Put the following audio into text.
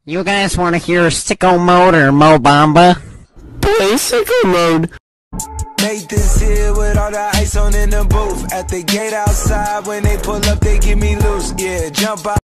You guys want to hear Sicko Mode or Mo Bamba? Play Sicko Mode. Made this here with all the ice on in the booth. At the gate outside, when they pull up, they give me loose. Yeah, jump out.